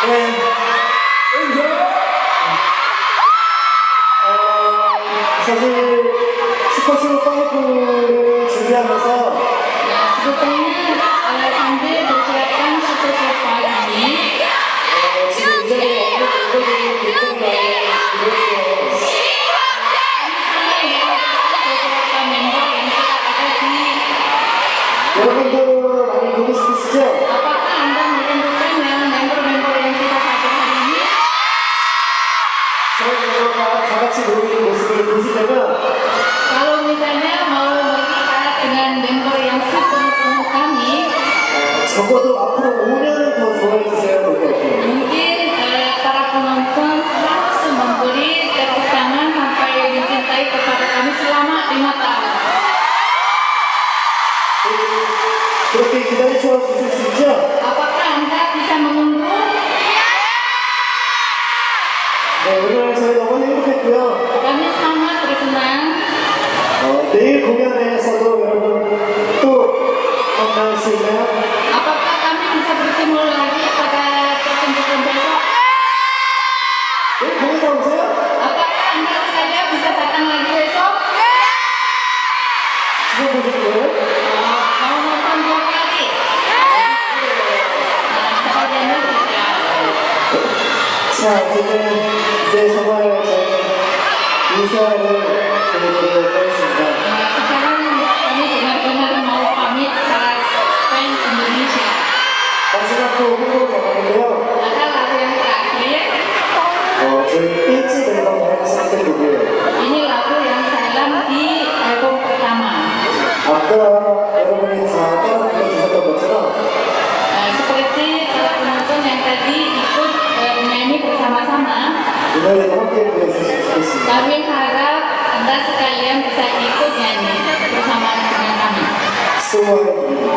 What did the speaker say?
네. 사실 슈퍼쇼 파이프를 준비하면서 sebetulnya sambil persiapan Super Sofa ini 지금 이 자리에 없는 멤버들이 굉장히 많이 들어있어요. beberapa member yang sudah ada di 여러분들 많이 보고 싶으시죠? apakah Anda merindukan yang member-member yang kita hadir hari ini? 저희 멤버가 다 같이 모이는 모습을 보시려면 Kalau misalnya mau melihat dengan member yang sepenuh kami, 적어도 앞으로 5년은 더 좋아해 주셔야 될 것 같아요. mungkin para penonton harus memberi tepuk tangan sampai mencintai kepada kami selama 5 tahun. 그렇게 기다려 주실 수 있죠? Apakah Anda bisa menunggu? 네, 오늘 저희 너무 행복했고요. Kami sangat bersenang. 내일 공연에서도 여러분 또 만날 수 있나요? Apakah kami bisa bertemu lagi pada pertunjukan besok? 내일 공연 나오세요? Apakah Anda sekalian bisa datang lagi besok? 지금 보시는 거예요? Mau nonton 2 kali? Sebagiannya tidak. 자, 이제 정말 저희 인사를 드리도록 하겠습니다. Sekarang kami benar-benar mau pamit para fans Indonesia. 마지막 또 홍보를 나가는데요. Ada lagu yang terakhir. 저희 1집 앨범 발매했을 때 곡이에요. Ini lagu yang dalam di album pertama. 아까 여러분이 다 따라 불러주셨던 것처럼 Seperti para penonton yang tadi ikut menyanyi bersama-sama, 이 노래도 함께 불러주셨으면 좋겠습니다. kami harap Anda sekalian bisa ikut nyanyi bersama dengan kami. 수고하셨습니다.